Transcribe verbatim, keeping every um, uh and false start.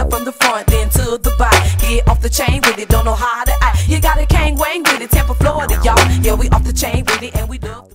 style from the front, then to the back. Get off the chain with it, don't know how to act. You got a K Wang with it, Tampa, Florida, y'all. Yeah, we off the chain with it, and we do.